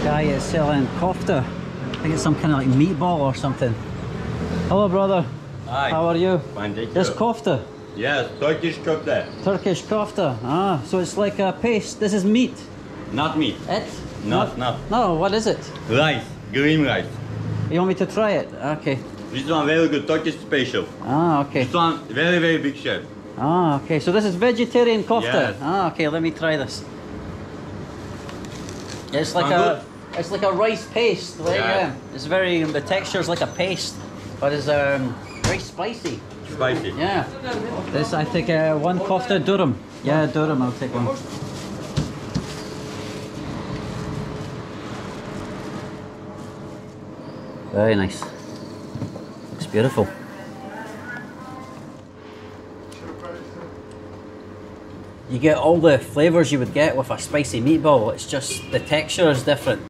guy is selling kofte. I think it's some kind of like meatball or something. Hello, brother. Hi. How are you? Fine, thank you. This kofte. Yes, Turkish köfte. Turkish kofte. Ah, so it's like a paste. This is meat. Not meat. It? Not. No, what is it? Rice. Green rice. You want me to try it? Okay. This one very good Turkish special. Ah, okay. This one very, very big chef. Ah, okay. So this is vegetarian kofte. Yes. Ah, okay. Let me try this. It's like Sound it's like a rice paste. Right? Yeah. It's very. The texture is like a paste, but it's very spicy. Spicy. Yeah. This I take one kofte dürüm. Yeah, dürüm. I'll take one. Very nice. It's beautiful. You get all the flavors you would get with a spicy meatball. It's just the texture is different.